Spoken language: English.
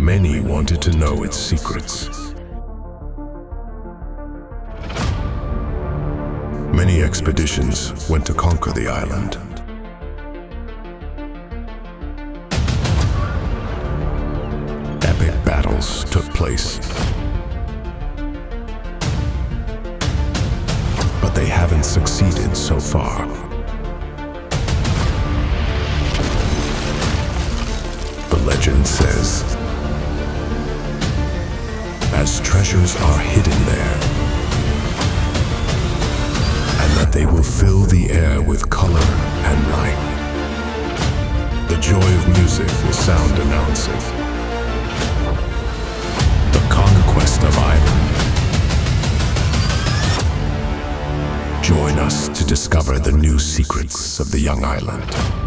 Many wanted to know its secrets. Many expeditions went to conquer the island. Epic battles took place. But they haven't succeeded so far. The legend says, as treasures are hidden there, and that they will fill the air with color and light. The joy of music will sound announcing the conquest of Island. Join us to discover the new secrets of the young island.